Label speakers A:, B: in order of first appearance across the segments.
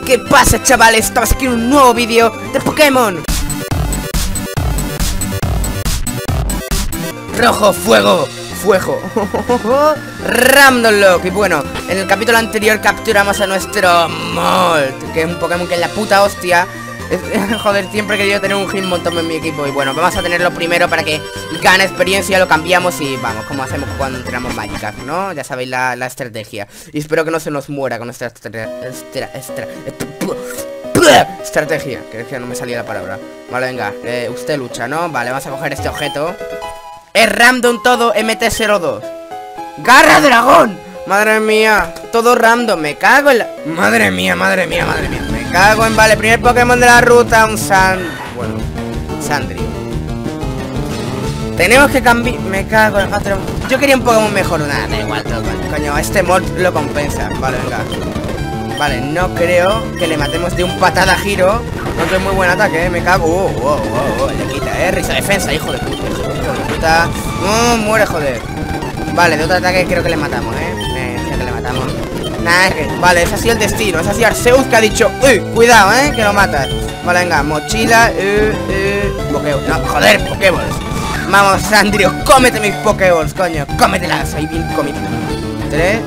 A: ¿Qué pasa, chavales? Estamos aquí en un nuevo vídeo de Pokémon. Rojo, fuego, fuego. Random Lock. Y bueno, en el capítulo anterior capturamos a nuestro Molt, que es un Pokémon que es la puta hostia. Joder, siempre he querido tener un Hitmontop en mi equipo. Y bueno, vamos a tenerlo primero para que gane experiencia. Lo cambiamos y vamos, como hacemos cuando entrenamos Magikarp, ¿no? Ya sabéis la estrategia. Y espero que no se nos muera con nuestra estrategia. Que no me salía la palabra. Vale, venga, usted lucha, ¿no? Vale, vamos a coger este objeto. Es random todo, MT-02. ¡Garra dragón! Madre mía, todo random, me cago en la... Madre mía. Me cago en... Vale, primer Pokémon de la ruta, un Sandrio. Tenemos que cambiar... Me cago en... Yo quería un Pokémon mejor, nada, da igual todo, coño, este mod lo compensa. Vale, venga. Vale, no creo que le matemos de un patada giro. No es muy buen ataque, me cago. Le quita, risa defensa, hijo de puta. Muere, joder. Vale, de otro ataque creo que le matamos, creo que le matamos. Nah, vale, ese ha sido el destino. Ese ha sido Arceus que ha dicho, cuidado, que lo matas. Vale, venga, mochila, Pokéball. No, joder, Pokéballs. Vamos, Sandrio, cómete mis Pokéballs, coño. Cómetelas, ahí bien comido. 3.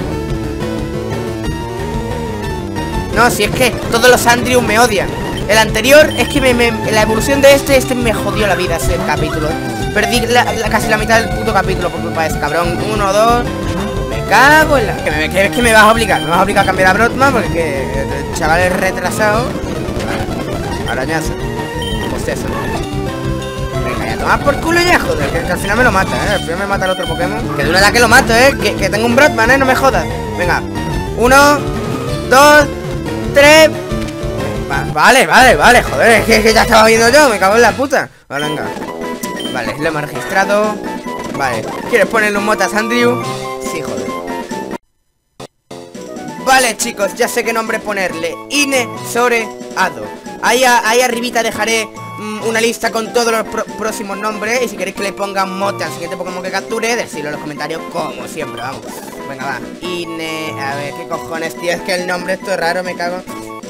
A: No, si es que todos los Sandrium me odian. El anterior es que la evolución de este me jodió la vida ese capítulo. Perdí casi la mitad del puto capítulo por culpa de ese cabrón. 1, 2. Me cago en la... Es que me vas a obligar. Me vas a obligar a cambiar a Brockman porque el chaval es retrasado. Arañazo. Pues eso. Venga, ya tomar por culo ya, joder. Que al final me lo mata, Al final me mata el otro Pokémon. Que de un ataque lo mato, Que tengo un Brockman, no me jodas. Venga. 1, 2, 3. Vale, joder, es que ya estaba viendo yo, me cago en la puta. Vale, venga. Vale, lo hemos registrado. Vale, ¿quieres ponerle un mota a Sandrio? Sí, joder. Vale, chicos, ya sé qué nombre ponerle. Inesoreado. Ahí arribita dejaré una lista con todos los próximos nombres. Y si queréis que le ponga un mote al siguiente Pokémon que capture, decirlo en los comentarios como siempre, vamos. Venga, va. A ver, qué cojones, tío, es que el nombre esto es raro, me cago.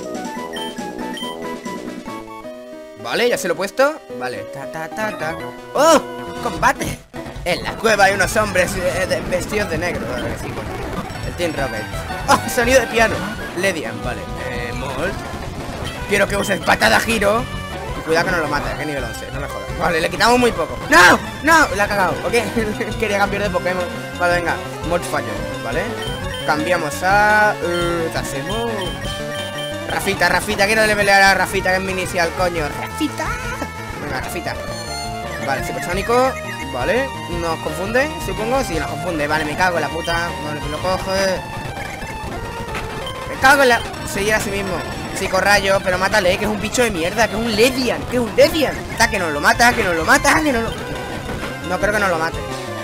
A: Vale, ya se lo he puesto. Vale, ¡oh! ¡Combate! En la cueva hay unos hombres vestidos de negro. Vale, sí, bueno. El Team Rocket. ¡Oh! Sonido de piano. Ledian, vale. Molt. Quiero que uses patada giro. Y cuidado que no lo mata, que nivel 11, no me jodas. Vale, le quitamos muy poco. ¡No! ¡No! La ha cagado, ¿ok? Quería cambiar de Pokémon. Vale, venga. Molt falló, ¿vale? Cambiamos a... hacemos... Rafita, quiero levelear a Rafita, que es mi inicial, coño. Rafita. Venga, Rafita. Vale, supersónico. Vale, nos confunde, supongo. Sí, nos confunde, vale, me cago en la puta. Vale, que lo coge. Me cago en la... Seguir a sí mismo. Psicorrayo, pero mátale, que es un bicho de mierda. Que es un Ledian, Está, que no lo mata, que no lo... No creo que no lo mate.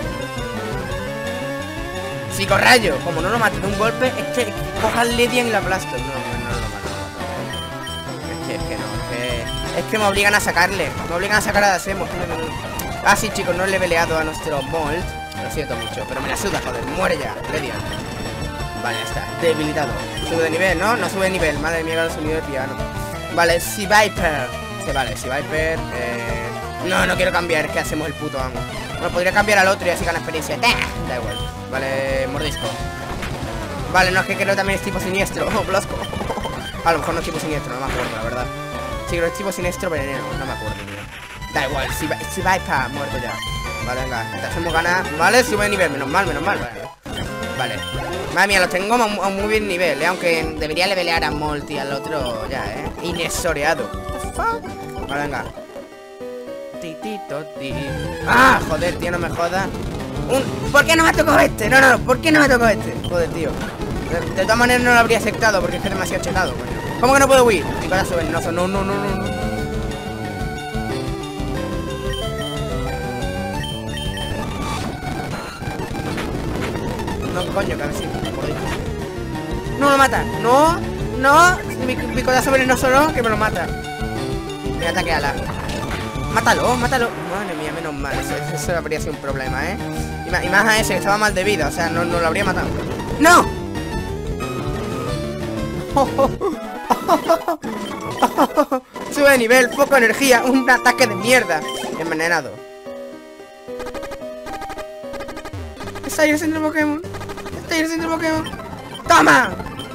A: Psicorrayo, como no lo mate de un golpe, es que coja el Ledian y lo aplasto. No lo mata. Es que me obligan a sacarle. Me obligan a sacar a Dasemos. Ah, sí, chicos, no le he leveleado a nuestro Molt. Lo siento mucho, pero me la suda, joder. Muere ya, Ledian. Vale, ya está, debilitado. Sube de nivel, ¿no? No sube de nivel. Madre mía, el sonido de piano. Vale, Seviper. Sí, vale, Seviper. No quiero cambiar, es que hacemos el puto amo. Bueno, podría cambiar al otro y así gana experiencia. Da igual. Vale, mordisco. Vale, no, es que creo que también es tipo siniestro. Blasco. A lo mejor no es tipo siniestro, no me acuerdo, la verdad. Sí, creo que es tipo siniestro veneno, no me acuerdo, tío. Da igual, si va pa, muerto ya. Vale, venga, te hacemos ganas. Vale, sube de nivel, menos mal, vale. Madre mía, los tengo a muy bien nivel, aunque debería levelear a Molt y al otro ya, Inesoreado. Vale, venga. Ah, joder, tío, no me jodas. ¿Por qué no me tocó este? No, ¿por qué no me tocó este? Joder, tío. De todas maneras no lo habría aceptado porque es que es demasiado chetado, coño. ¿Cómo que no puedo huir? Mi corazón venenoso. No. No, coño, que a ver si... No lo mata. No. Mi corazón venenoso no, que me lo mata. Me ataque a la... Mátalo. Madre mía, menos mal. Eso habría sido un problema, Y más a ese que estaba mal de vida. O sea, no lo habría matado. ¡No! Sube de nivel, foco de energía, un ataque de mierda. Envenenado. Está ahí el centro Pokémon. Está ahí el centro Pokémon. ¡Toma!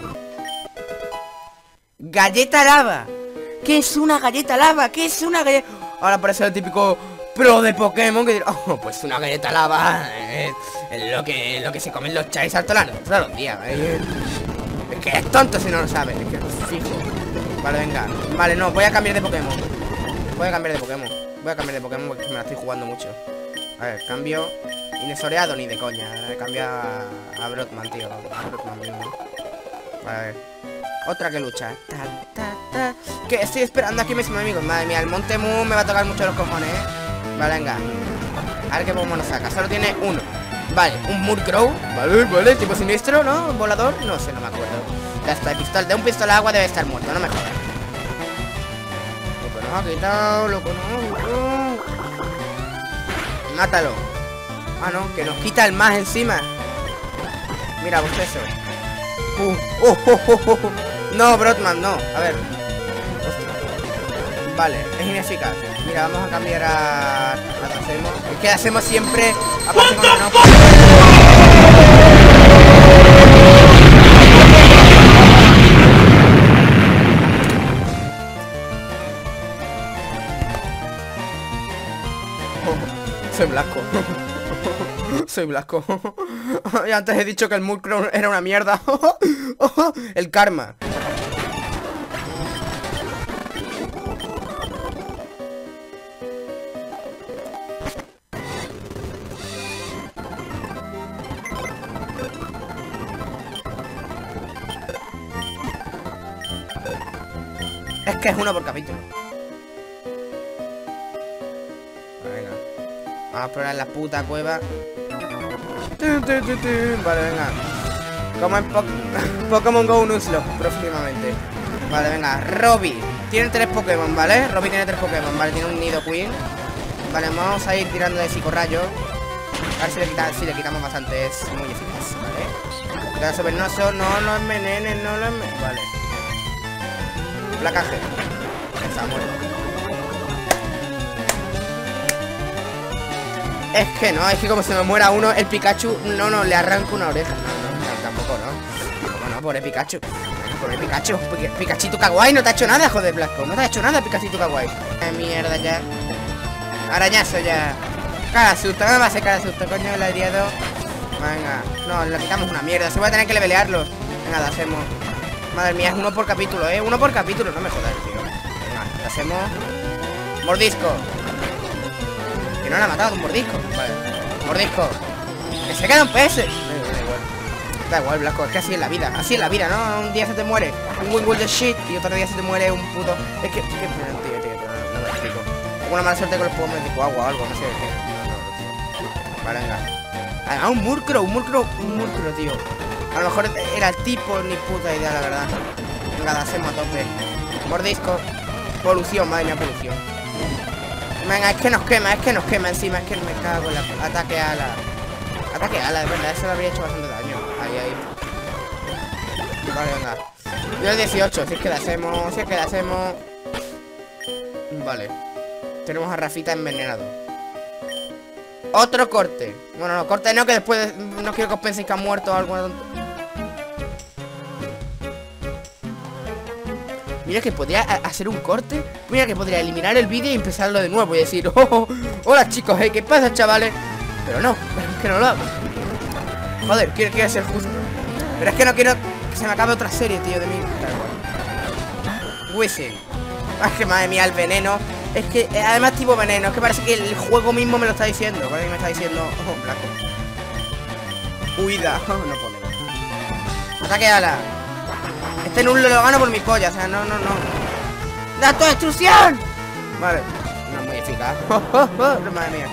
A: Galleta lava. ¿Qué es una galleta lava? ¿Qué es una galleta? Ahora parece el típico pro de Pokémon que dirá, oh, pues una galleta lava es lo que se comen los Charizard todos los días. Es que es tonto si no lo sabes. Es que es fijo. Vale, venga. Vale, no, voy a cambiar de Pokémon. Voy a cambiar de Pokémon porque me la estoy jugando mucho. A ver, cambio. Inesoreado ni de coña. Cambia a Brockman, tío. A Brockman mismo. Vale, a ver. Otra que lucha. Que estoy esperando aquí mis enemigos. Madre mía, el Monte Moon me va a tocar mucho los cojones, Vale, venga. A ver qué Pokémon nos saca. Solo tiene uno. Vale, un Murkrow. Vale, tipo siniestro, ¿no? Volador. No sé, no me acuerdo. Ya está, de un pistola de agua debe estar muerto, no me jodas. Loco, nos ha quitado, loco, no. Mátalo. Ah, no, que nos quita el más encima. Mira, vos eso. No, Brockman, no. A ver. Vale, es ineficaz. Mira, vamos a cambiar a Hacemos. Es que hacemos siempre. Aparte cuando no. Soy blanco. Soy blanco. Y antes he dicho que el Murkrow era una mierda. El karma. Es que es uno por capítulo. Venga. Vamos a explorar la puta cueva. Vale, venga. Como en Pokémon Go Nuzlocke próximamente. Vale, venga. Robby. Tiene 3 Pokémon, ¿vale? Robby tiene 3 Pokémon, ¿vale? Tiene un Nidoqueen. Vale, vamos a ir tirando de psicorrayo. A ver si le quitamos bastante. Es muy eficaz, ¿vale? Pedazo venenoso. No lo envenenes, no lo envenenes. Vale. Placaje. Está muerto. Es que como se me muera uno, el Pikachu, no, le arranco una oreja. No, tampoco, no. No, pobre Pikachu. Pobre Pikachu. Pikachito Kawaii no te ha hecho nada, joder, Blasco. No te ha hecho nada, Pikachito Kawaii. Mierda ya. Arañazo ya. Cara susto, no me va a hacer cara susto, coño, el herido. Venga. No, le quitamos una mierda. Se voy a tener que levelearlo. Venga, lo hacemos. Madre mía, es uno por capítulo, uno por capítulo, no me jodas, tío. Venga, lo hacemos. Mordisco. Que no le ha matado un mordisco. Vale. Mordisco. Que se queda un PS. Da igual, Blasco, es que así es la vida. Así es la vida, ¿no? Un día se te muere un win de shit y otro día se te muere un puto. Es que tío, no me lo explico. Tengo una mala suerte con los Pokémon tipo agua o algo, no sé qué. Vale, venga. Ah, un Murkrow, tío. A lo mejor era el tipo, ni puta idea, la verdad. Venga, hacemos a tope. Mordisco. Polución, madre mía, polución. Venga, es que nos quema encima. Es que me cago en la... Ataque ala. Ataque ala, de verdad, eso le habría hecho bastante daño. Ahí. Vale, venga. Nivel 18, si es que la hacemos. Vale. Tenemos a Rafita envenenado. Otro corte. Bueno, no, corte no, que después no quiero que os penséis que ha muerto o alguna tonta. Mira que podría hacer un corte. Mira que podría eliminar el vídeo y empezarlo de nuevo y decir, hola chicos, ¿qué pasa, chavales? Pero no, es que no lo hago. Joder, quiero ser justo. Pero es que no quiero que se me acabe otra serie, tío, de mí. Whistle. Es que madre mía, el veneno. Es que además tipo veneno. Es que parece que el juego mismo me lo está diciendo. Parece que me está diciendo, blanco. Huida. No podemos. Ataque ala. Este nulo lo gano por mi polla. O sea, no. ¡Dato de destrucción! Vale. No es muy eficaz. Madre mía.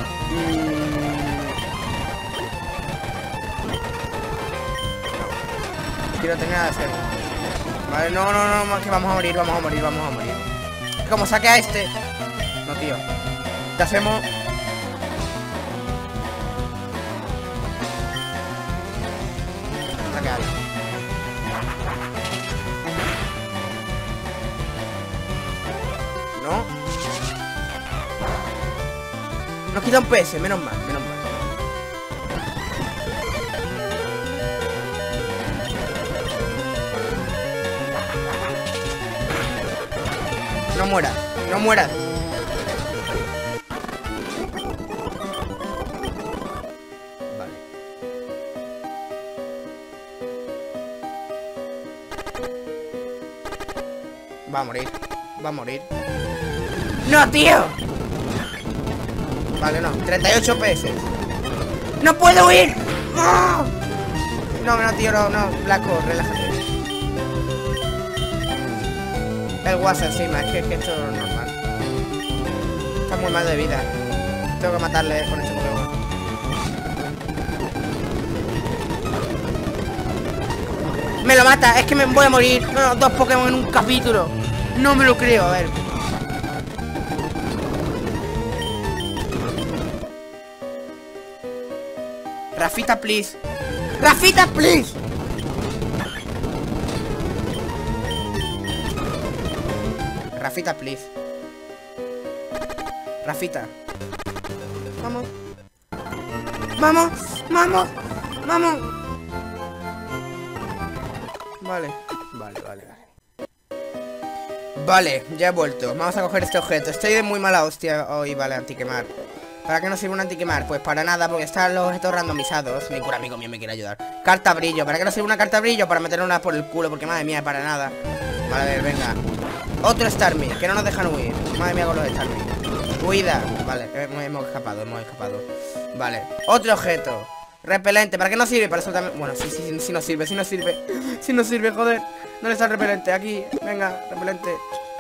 A: Quiero tener nada de hacer. Vale, no, que vamos a morir. Como saque a este. No, tío. Te hacemos. Saque a ¿no? Nos quita un PS, menos mal, menos mal. No mueras, no mueras. Vale. Va a morir, va a morir. ¡No, tío! Vale, no, 38 PS. ¡No puedo huir! ¡No! No, tío, no, Blanco, relájate. El WhatsApp encima, es que esto no es normal. Está muy mal de vida. Tengo que matarle con este Pokémon. ¡Me lo mata! Es que me voy a morir. No, 2 Pokémon en un capítulo. No me lo creo, a ver. Rafita, please. ¡Rafita, please! Rafita, please. Rafita. Vamos. Vamos, vamos, vamos. Vale, vale. Vale, ya he vuelto. Vamos a coger este objeto. Estoy de muy mala hostia hoy, vale, antiquemar. ¿Para qué nos sirve un antiquemar? Pues para nada, porque están los objetos randomizados. Ningún amigo mío me quiere ayudar. Carta brillo. ¿Para qué nos sirve una carta brillo? Para meter una por el culo, porque madre mía, para nada. Vale, a ver, venga. Otro Starmie, que no nos dejan huir. Madre mía con los Starmie. Huida. Vale, hemos escapado. Vale, otro objeto. Repelente, ¿para qué nos sirve? Para eso también. Bueno, sí nos sirve. Sí nos sirve, joder. ¿Dónde está el repelente? Aquí, venga, repelente.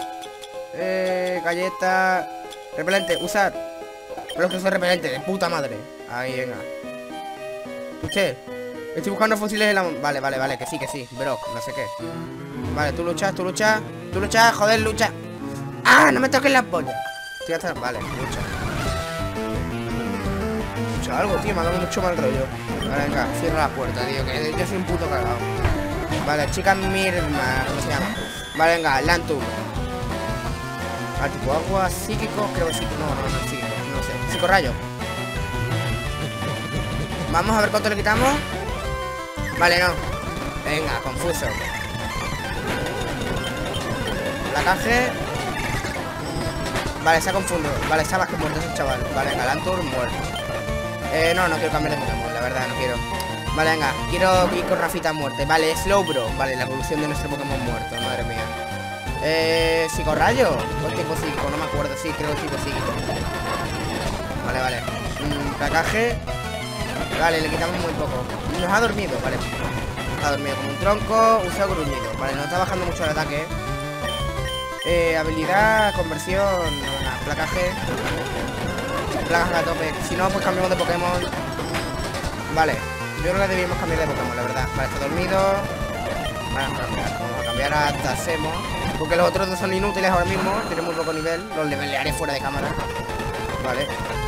A: Galleta. Repelente, usar. Pero es que soy repelente, de puta madre. Ahí, venga. ¿Usted? Estoy buscando fósiles en la... Vale, que sí, bro, no sé qué. Vale, tú luchas, joder, lucha. ¡Ah! No me toques la polla. Estoy hasta... Vale, lucha algo, tío, me ha dado mucho mal rollo. Vale, venga, cierra la puerta, tío, que yo soy un puto cagado. Vale, chica Mirma, ¿cómo se llama? Vale, venga, Lantum. Al tipo agua, psíquico, creo que sí. No, psíquico, no sé. Psicorrayo. Vamos a ver cuánto le quitamos. Vale, no. Venga, confuso. Placaje. Vale, se ha confundido. Vale, está más que muerto ese chaval. Vale, venga, Lantur muerto. No quiero cambiar de Pokémon, la verdad, no quiero. Vale, venga, quiero ir con Rafita muerte. Vale, Slowbro. Vale, la evolución de nuestro Pokémon muerto, madre mía. Psicorrayo. ¿O tipo psíquico? No me acuerdo, sí, creo que tipo psíquico. Vale. Placaje. Vale, le quitamos muy poco. Nos ha dormido, vale. Ha dormido como un tronco. Usa gruñido. Vale, nos está bajando mucho el ataque. Habilidad, conversión. Nada, placaje. Placaje a tope. Si no, pues cambiamos de Pokémon. Vale, yo creo que debíamos cambiar de Pokémon, la verdad. Vale, está dormido. Vamos a cambiar a Tasemo, porque los otros dos son inútiles ahora mismo. Tienen muy poco nivel. Los levelearé fuera de cámara. Vale.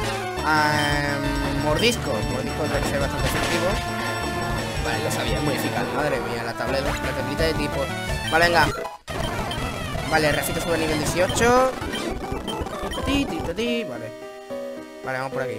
A: Mordisco debe ser bastante efectivo. Vale, lo sabía, muy eficaz. Madre mía, la tableta de tipo. Vale, venga. Vale, Rafita sube a nivel 18. Vale, vamos por aquí.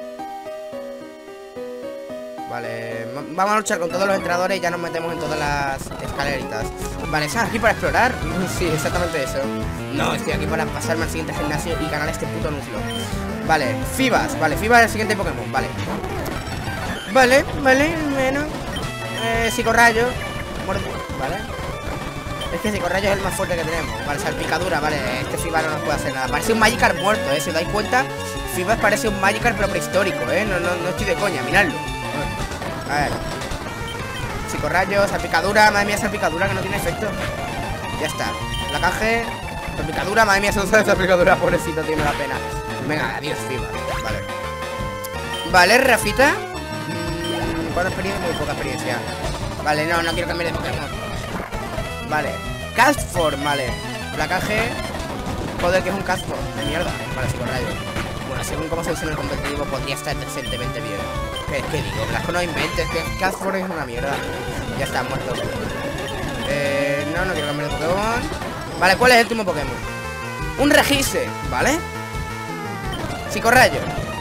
A: Vale, vamos a luchar con todos los entrenadores y ya nos metemos en todas las escaleritas. Vale, ¿estás aquí para explorar? Sí, exactamente eso. No, estoy aquí para pasarme al siguiente gimnasio y ganar este puto anuncio. Vale, Fibas. Vale, Fibas es el siguiente Pokémon, vale. Vale, bueno. Psicorrayo. Vale. Es que Psicorrayo es el más fuerte que tenemos. Vale, salpicadura, vale. Este Fibas no nos puede hacer nada. Parece un Magikarp muerto, si os dais cuenta. Fibas parece un Magikarp pero prehistórico, No estoy de coña, miradlo. A ver. Psicorrayo, salpicadura. Madre mía, salpicadura que no tiene efecto. Ya está. Placaje. Salpicadura, madre mía, se usa de salpicadura. Pobrecito, tiene la pena. Venga, adiós, Fibas. Vale. Vale, Rafita. ¿Cuánta experiencia? Muy poca experiencia. Vale, no quiero cambiar de Pokémon. Vale. Castform, vale. Placaje. Joder, que es un Castform. De mierda. Vale, Psicorrayo. Bueno, según cómo se usa en el competitivo, podría estar decentemente bien. ¿Qué digo? Blasco, no inventes, que Castform es una mierda. Ya está, muerto. No quiero cambiar de Pokémon. Vale, ¿cuál es el último Pokémon? Un regise, ¿vale? Psicorrayo.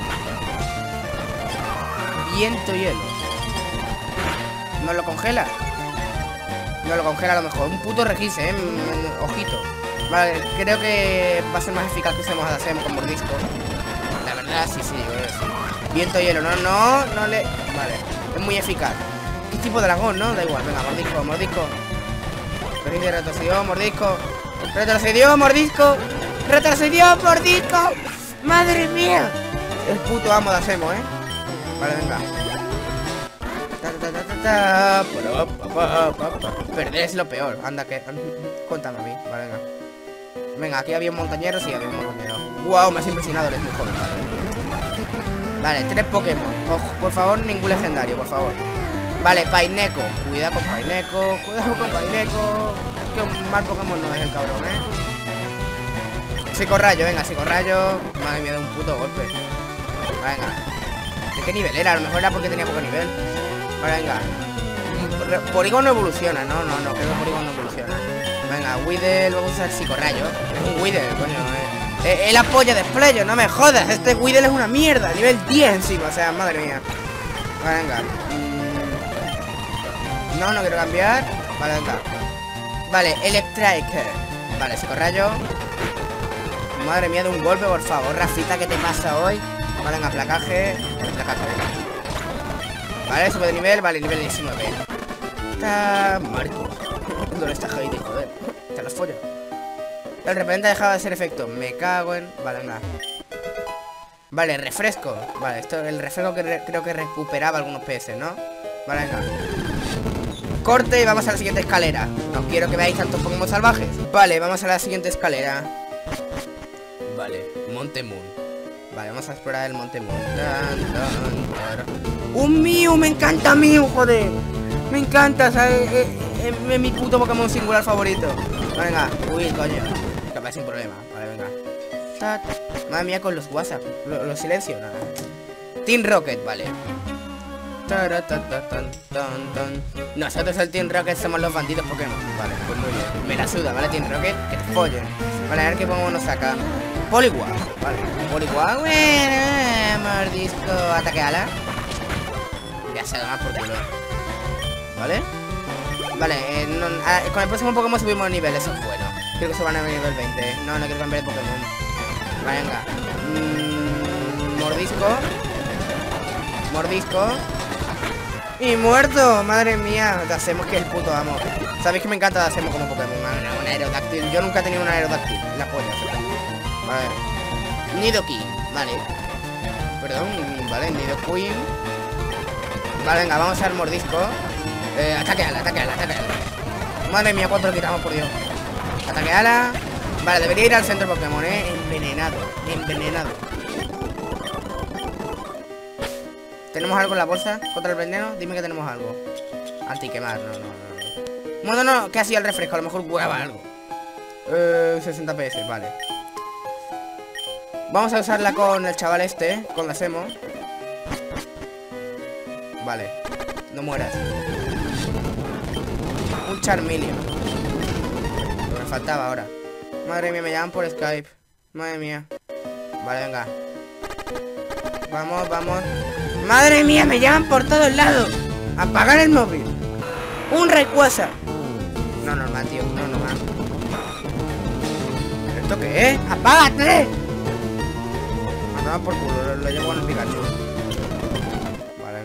A: Viento hielo. ¿No lo congela? No lo congela a lo mejor. Un puto regise, ojito. Vale, creo que va a ser más eficaz que usemos a Dasemo con mordisco. La verdad, sí, Viento hielo, no le... Vale, es muy eficaz. ¿Qué tipo de dragón, no? Da igual, venga, mordisco. Retrocedió, mordisco. Retrocedió, mordisco. ¡Madre mía! El puto amo de Dasemo, Vale, venga. Perder es lo peor. Anda, que... Cuéntame a mí, vale, venga. Venga, aquí había un montañero, sí, había un montañero. Wow, me has impresionado, eres muy joven, vale, 3 Pokémon. Ojo, por favor, ningún legendario, por favor. Vale, Paineco. Cuidado con Paineco. Que un mal Pokémon no es el cabrón, Psicorrayo, venga, Psicorrayo. Madre mía, de un puto golpe. Venga. ¿De qué nivel era? A lo mejor era porque tenía poco nivel. Vale, venga. Porygon no evoluciona, no, creo que Porygon no evoluciona. Venga, Weedle, vamos a usar Psicorrayo. Es un Weedle, coño, es la polla de Splayo, no me jodas. Este Weedle es una mierda, nivel 10 encima, o sea, madre mía. Vale, venga. No quiero cambiar. Vale, venga. Vale, Electrike. Vale, Psicorrayo. Madre mía, de un golpe, por favor, Rafita, ¿qué te pasa hoy? Vale, venga, placaje. Vale, sube de nivel, vale, nivel 19. Está Marco. ¿Dónde está Heidi? Joder, te los follo. El repelente ha dejado de hacer efecto. Me cago en... Vale, venga. Vale, refresco. Vale, esto el refresco que creo que recuperaba algunos PS, ¿no? Vale, venga. Corte y vamos a la siguiente escalera. No quiero que veáis tantos Pokémon salvajes. Vale, vamos a la siguiente escalera. Vale, Monte Moon. Vale, vamos a explorar el Monte Moon. ¡Un Mew! ¡Me encanta Mew, joder! Me encanta, ¿sabes? Es mi puto Pokémon singular favorito. Vale, venga. Uy, coño. Capaz sin problema. Vale, venga. Madre mía, con los WhatsApp. Los silencio, nada. Team Rocket, vale. Nosotros el Team Rocket somos los bandidos Pokémon. Vale, pues muy bien. Me la suda, ¿vale? Team Rocket, que te follen. Vale, a ver qué Pokémon nos saca. Poliwag, vale. Poliwag, bueno, mordisco, ataque ala. Ya se da más por culo. ¿Vale? Vale, con el próximo Pokémon subimos de nivel, eso es bueno. Creo que se van a nivel 20. No quiero cambiar de Pokémon. Vale, venga. Mordisco. Y muerto, madre mía. Dasemo, que es el puto amo. Sabéis que me encanta Dasemo como Pokémon. Un Aerodáctil. Yo nunca he tenido un Aerodáctil. La polla, vale. Nidoking, vale. Perdón, vale, Nidoqueen. Vale, venga, vamos al mordisco. Ataque ala. Madre mía, cuánto lo quitamos, por Dios. Ataque ala. Vale, debería ir al centro Pokémon, envenenado. ¿Tenemos algo en la bolsa contra el veneno? Dime que tenemos algo. Antiquemar, no. Bueno, no, ¿qué hacía el refresco? A lo mejor hueva algo. 60 PS, vale. Vamos a usarla con el chaval este, con Dasemo. Vale, no mueras. Un Charmeleon. Lo que me faltaba ahora. Madre mía, me llaman por Skype. Madre mía. Vale, venga. Vamos. Madre mía, me llaman por todos lados. Apagar el móvil. Un Rayquaza. No, normal, tío, no, normal. ¿Esto qué es? ¡Apágate! Me toman por culo, lo llevo con el Pikachu. Vale,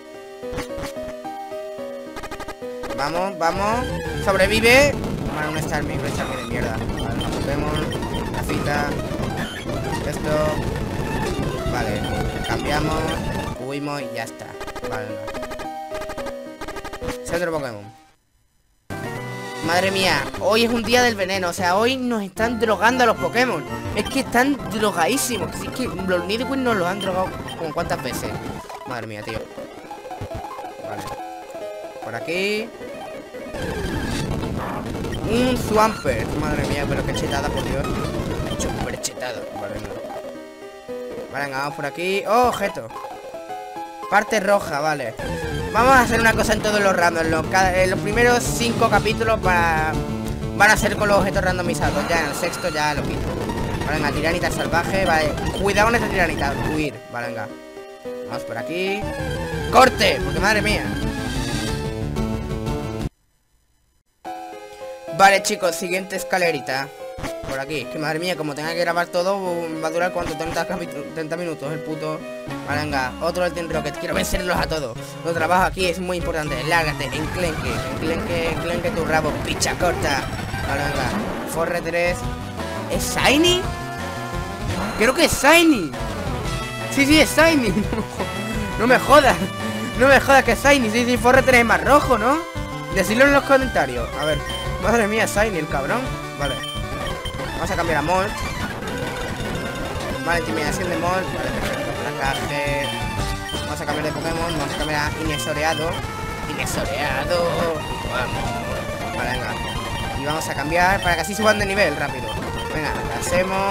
A: venga. Vamos. Sobrevive. Vale, un Starmie de mierda. Vale, nos Pokémon. La cita. Esto. Vale, cambiamos. Huimos y ya está. Vale, venga. Centro Pokémon. Madre mía, hoy es un día del veneno. O sea, hoy nos están drogando a los Pokémon. Es que están drogadísimos. Es que los Nidoqueen nos los han drogado como cuántas veces. Madre mía, tío. Vale. Por aquí. Un Swampert. Madre mía, pero qué chetada, por Dios. Súper chetado. Vale, no. Vale, venga, vamos por aquí. Oh, objeto. Parte roja, vale. Vamos a hacer una cosa en todos los randoms. Los primeros 5 capítulos van a ser con los objetos randomizados. Ya en el sexto ya lo quito. Vale, venga, tiranita salvaje. Vale, cuidado con esta tiranita. Huir, vale, venga. Vamos por aquí. ¡Corte! Porque madre mía. Vale, chicos, siguiente escalerita. Por aquí, que madre mía, como tenga que grabar todo, va a durar cuánto, 30 minutos el puto. Vale, venga, otro del Team Rocket. Quiero vencerlos a todos. Lo trabajo aquí es muy importante. Lárgate, enclenque tu rabo, picha corta. Vale, venga, Forre 3. ¿Es Shiny? Creo que es Shiny. Sí, es Shiny. No me jodas. No me jodas que es Shiny. Sí, Forre 3 es más rojo, ¿no? Decidlo en los comentarios. A ver, madre mía, Shiny, el cabrón. Vale. Vamos a cambiar a Molt. Vale, intimidación de Molt. Vale, perfecto. Placaje. Vamos a cambiar de Pokémon. Vamos a cambiar a Inesoreado. Inesoreado. Vamos. Vale, venga. Y vamos a cambiar para que así suban de nivel rápido. Venga, lo hacemos.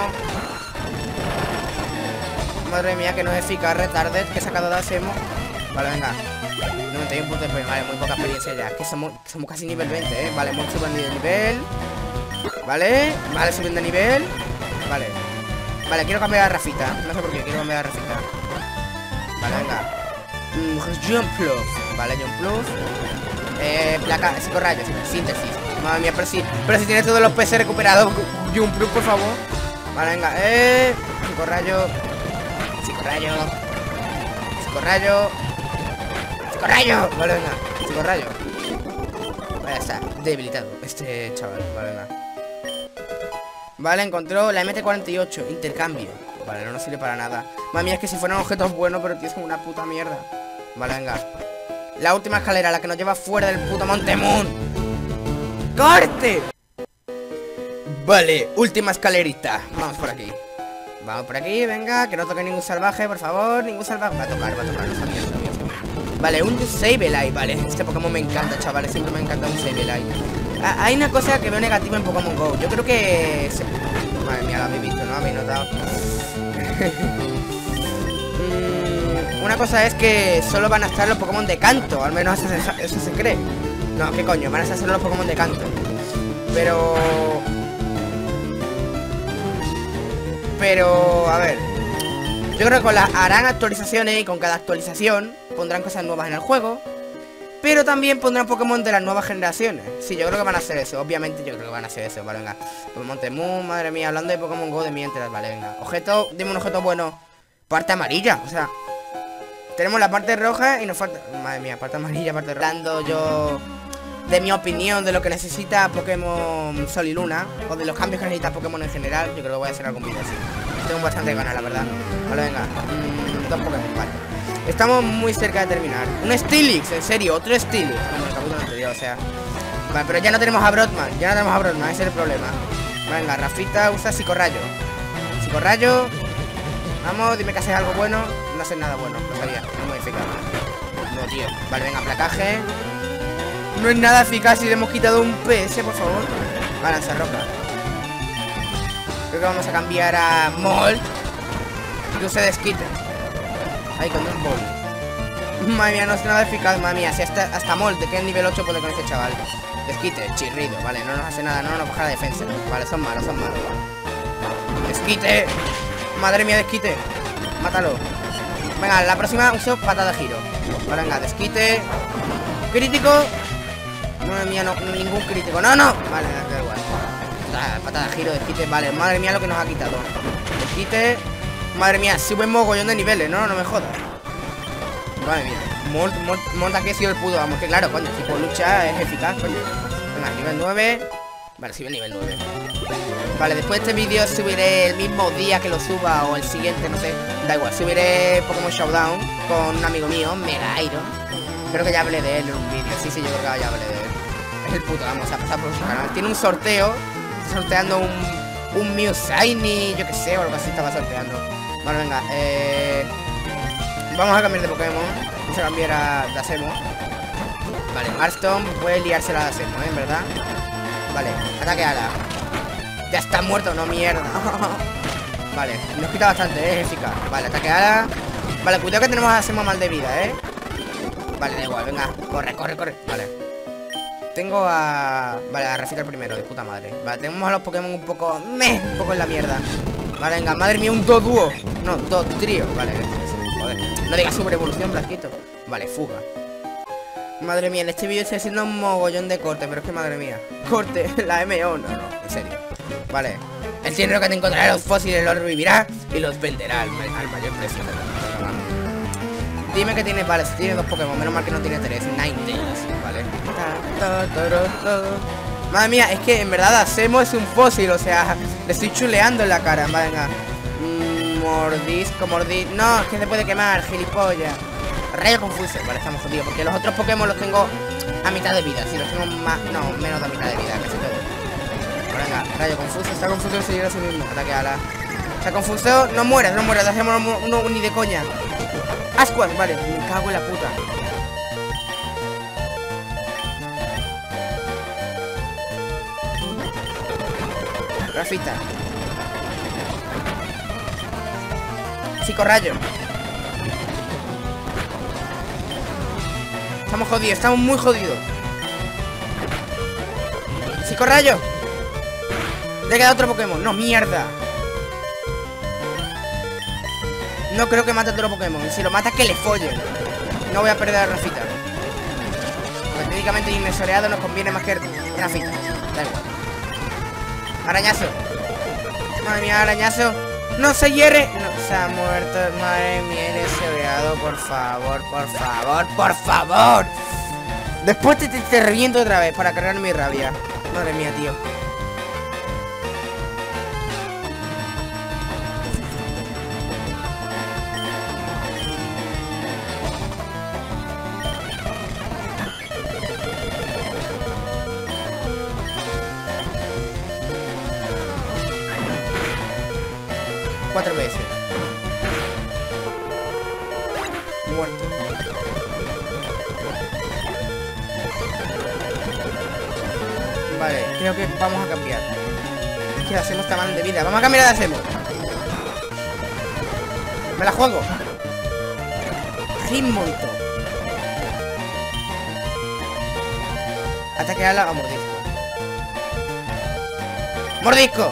A: Madre mía, que no es eficaz Retarded que he sacado de Asemo. Vale, venga. 91 puntos de experiencia. Vale, muy poca experiencia ya. Es que somos casi nivel 20, ¿eh? Vale, Molt subiendo de nivel. Vale, subiendo de nivel. Vale, quiero cambiar a Rafita. No sé por qué, quiero cambiar a Rafita. Vale, venga. Jump Plus. Vale, Jump Plus. Placa, psicorrayos, síntesis. Madre mía, pero si tienes todos los PS recuperados. Jump Plus, por favor. Vale, venga, psicorrayo. Vale, venga, psicorrayo. Vale, ya está, debilitado este chaval. Vale, venga. Vale, encontró la MT-48, intercambio. Vale, no nos sirve para nada. Madre mía, es que si fueran objetos buenos, pero tío, es como una puta mierda. Vale, venga. La última escalera, la que nos lleva fuera del puto Monte Moon. ¡Corte! Vale, última escalerita. Vamos por aquí. Venga, que no toque ningún salvaje, por favor. Ningún salvaje. Va a tocar, no sabía. Vale, un Sableye, vale. Este Pokémon me encanta, chavales. Siempre me encanta un Sableye. Hay una cosa que veo negativa en Pokémon GO. Yo creo que... Madre mía, lo habéis visto, ¿no? Habéis notado. Una cosa es que solo van a estar los Pokémon de canto. Al menos eso se cree. No, ¿qué coño? Van a estar solo los Pokémon de canto. Pero, a ver, yo creo que harán actualizaciones y con cada actualización pondrán cosas nuevas en el juego. Pero también pondrán Pokémon de las nuevas generaciones. Sí, yo creo que van a hacer eso. Obviamente yo creo que van a hacer eso. Vale, venga. Pokémon Temun, madre mía, hablando de Pokémon GO de mientras. Vale, venga. Objeto, dime un objeto bueno. Parte amarilla, o sea, tenemos la parte roja y nos falta... Madre mía, parte amarilla, parte roja. Dando yo de mi opinión de lo que necesita Pokémon Sol y Luna, o de los cambios que necesita Pokémon en general. Yo creo que voy a hacer algún vídeo así. Tengo bastante ganas, la verdad. Vale, venga. Dos Pokémon, vale. Estamos muy cerca de terminar. Un Steelix, en serio, otro Steelix. Como el capítulo anterior, o sea. Vale, pero ya no tenemos a Broadman. Ese es el problema. Venga, Rafita usa psicorrayo. Vamos, dime que haces algo bueno. No haces nada bueno, lo sabía. No modifica. No, tío. Vale, venga, placaje. No es nada eficaz si le hemos quitado un PS, por favor. Vale, lanzarroca. Creo que vamos a cambiar a Molt. Que use desquite. Ahí con un bol. Madre mía, no es nada eficaz, madre mía. Si hasta Molt, que es nivel 8, puede con este chaval. Desquite, chirrido, vale, no nos hace nada, no nos baja la defensa. Vale, son malos. Desquite. Madre mía, desquite. Mátalo. Venga, la próxima uso patada de giro. Vale, venga, desquite. Crítico. Madre mía, no, ningún crítico. No. Vale, da igual. Patada de giro, desquite. Vale, madre mía lo que nos ha quitado. Desquite. Madre mía, sube mogollón de niveles, no me jodas. Madre mía. Molt aquí ha sido el puto, vamos, que claro, coño, tipo lucha es eficaz, coño. Venga, nivel 9. Vale, sube nivel 9. Vale, después de este vídeo subiré el mismo día que lo suba o el siguiente, no sé. Da igual, subiré Pokémon Showdown con un amigo mío, Mega Iron. Creo que ya hablé de él en un vídeo. Sí, yo creo que ya hablé de él. Es el puto, vamos a pasar por su canal. Tiene un sorteo. Está sorteando un Mew Shiny, yo que sé, o algo así estaba sorteando. Bueno, venga, vamos a cambiar de Pokémon. Vamos a cambiar a Dasemo. Vale, Marston puede liársela a Dasemo, ¿eh? ¿Verdad? Vale, ataque ala. Ya está muerto, no mierda. Vale, nos quita bastante, es eficaz. Vale, ataque ala. Vale, cuidado que tenemos a Dasemo mal de vida, Vale, da igual, venga, corre. Vale. Tengo a... Vale, a Rafita el primero, de puta madre. Vale, tenemos a los Pokémon un poco en la mierda. Vale, venga, madre mía, un dúo. No, trío. Vale, joder. No digas super evolución, Blasquito. Vale, fuga. Madre mía, en este vídeo estoy haciendo un mogollón de corte, pero es que madre mía. Corte, la MO, no, en serio. Vale. El Team Rocket encontrará los fósiles, los revivirá y los venderá al mayor precio. Dime que tiene, vale, si tiene 2 Pokémon, menos mal que no tiene 3, Ninetales, vale. Madre mía, es que en verdad Asemo es un fósil, o sea, le estoy chuleando en la cara, vale, venga. Mordisco. No, es que se puede quemar, gilipollas. Rayo confuso, vale, estamos jodidos, porque los otros Pokémon los tengo a mitad de vida, si los tengo más, no, menos de a mitad de vida, casi todo. Vale, venga, rayo confuso, está confuso el señor a sí mismo, ataque a la... Está confuso, no mueras, hacemos uno ni de coña. Ascuas, vale, me cago en la puta. Rafita. Psicorrayo. Estamos jodidos, estamos muy jodidos. Psicorrayo. Le queda otro Pokémon, no, mierda. No creo que mate a otro Pokémon. Si lo mata, que le follen. No voy a perder a Rafita. Pues técnicamente inmesoreado nos conviene más que Rafita. Da igual. Arañazo. Madre mía, arañazo. No se hierre. No, se ha muerto. Madre mía, inmesoreado. Por favor. Después te reviento otra vez para cargar mi rabia. Madre mía, tío. Cuatro veces. Muerto. Vale, creo que vamos a cambiar. Es que Asemo está mal de vida. Vamos a cambiar de Asemo. Me la juego. Hitmonto. Ataque ala a mordisco. ¡Mordisco!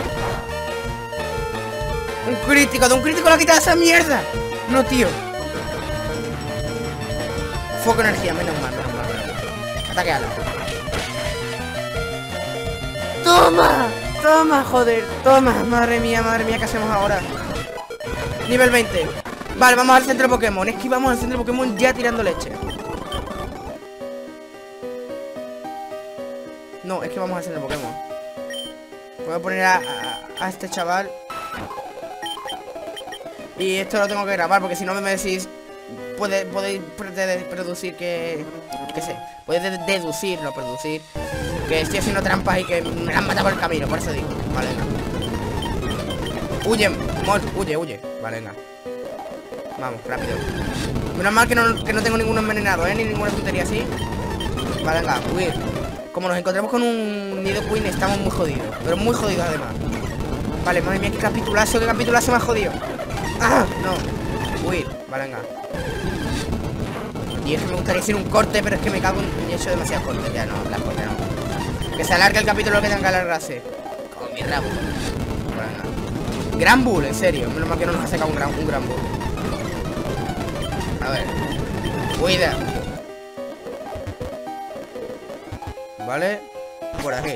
A: Un crítico, de un crítico le ha quitado esa mierda. No, tío. Foco energía, menos mal. Ataque ala. Toma, joder. Toma, madre mía, ¿qué hacemos ahora? Nivel 20. Vale, vamos al centro de Pokémon. Es que vamos al centro de Pokémon ya tirando leche. No, es que vamos al centro de Pokémon. Voy a poner a este chaval. Y esto lo tengo que grabar porque si no me decís... Podéis producir que... ¿Qué sé? Podéis deducir, no producir, que estoy haciendo trampas y que me han matado por el camino, por eso digo. Vale, venga. Huye. Vale, venga. Vamos, rápido. Menos mal que no tengo ninguno envenenado, ni ninguna puntería así. Vale, venga, huir. Como nos encontramos con un Nidoqueen, estamos muy jodidos. Pero muy jodidos además. Vale, madre mía, qué capitulazo me ha jodido. ¡Ah! No. Huir. Vale, venga. Y es que me gustaría hacer un corte, pero es que me cago en... He hecho demasiados cortes. Ya no, las cortes no. Que se alargue el capítulo que tenga que alargarse. Con mi rabo. Vale, venga. Gran Bull, en serio. Menos mal que no nos ha sacado un gran Bull. A ver. Cuida. Vale. Por aquí.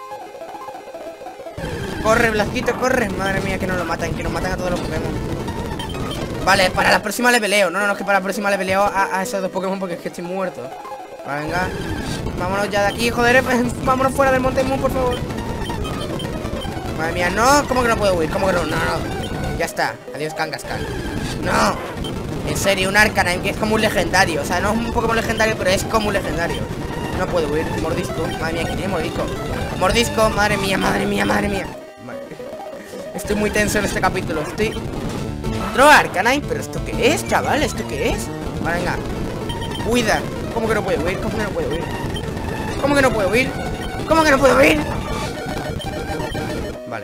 A: Corre, Blasquito, corre. Madre mía, que nos matan a todos los Pokémon. Vale, para la próxima le peleo. No, es que para la próxima le peleo a esos dos Pokémon porque es que estoy muerto. Vale, venga. Vámonos ya de aquí, joder. Vámonos fuera del Monte Moon, por favor. Madre mía, no. ¿Cómo que no puedo huir? ¿Cómo que no? No. Ya está. Adiós, Kangaskhan. No. En serio, un Arcanine que es como un legendario. O sea, no es un Pokémon legendario, pero es como un legendario. No puedo huir. Mordisco. Madre mía, ¿quién tiene mordisco? Mordisco. Madre mía. Vale. Estoy muy tenso en este capítulo. Otro Arcanine, pero ¿esto qué es, chaval? ¿Esto qué es? Vale, venga. Cuida. ¿Cómo que no puedo huir? Vale.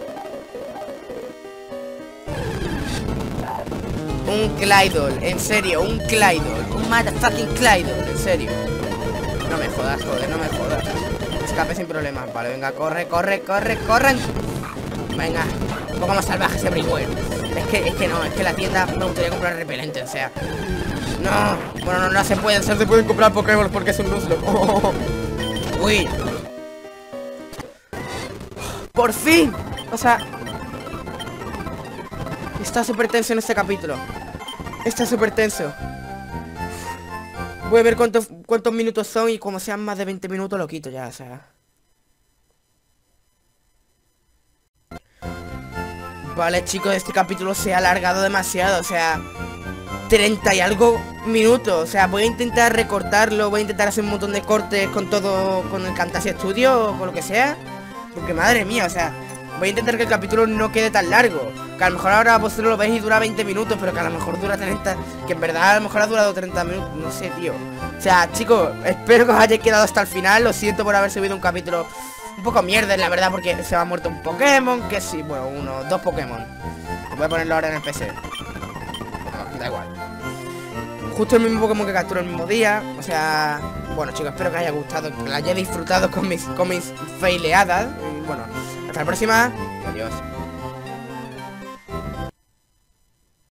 A: Un Claydol, en serio, un Claydol. Un motherfucking Claydol, en serio. No me jodas, joder, no me jodas. Escape sin problemas. Vale, venga, corre. Venga. poco más salvaje ese brihuero. Es que no, es que la tienda me gustaría comprar repelente, o sea. No, bueno, no se pueden, solo se pueden comprar Pokémon porque es un Nuzlocke. Uy. ¡Por fin! O sea, está súper tenso en este capítulo. Está súper tenso. Voy a ver cuántos minutos son y como sean más de 20 minutos lo quito ya, o sea. Vale, chicos, este capítulo se ha alargado demasiado, o sea, 30 y algo minutos. O sea, voy a intentar recortarlo, voy a intentar hacer un montón de cortes con todo, con el Camtasia Studio o con lo que sea. Porque madre mía, o sea, voy a intentar que el capítulo no quede tan largo. Que a lo mejor ahora vosotros lo veis y dura 20 minutos, pero que a lo mejor dura 30. Que en verdad a lo mejor ha durado 30 minutos, no sé, tío. O sea, chicos, espero que os hayáis quedado hasta el final. Lo siento por haber subido un capítulo un poco mierda, la verdad, porque se me ha muerto un Pokémon. Que sí, bueno, dos Pokémon. Voy a ponerlo ahora en el PC. No, da igual. Justo el mismo Pokémon que capturó el mismo día. O sea, bueno, chicos, espero que os haya gustado, que lo hayáis disfrutado con mis faileadas. Y bueno, hasta la próxima. Adiós.